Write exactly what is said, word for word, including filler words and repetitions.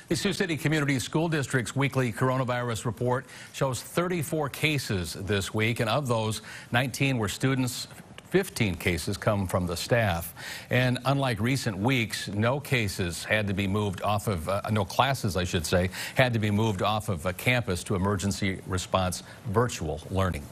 The Sioux City Community School District's weekly coronavirus report shows thirty-four cases this week, and of those, nineteen were students. fifteen cases come from the staff. And unlike recent weeks, no cases had to be moved off of, uh, no classes, I should say, had to be moved off of a campus to emergency response virtual learning.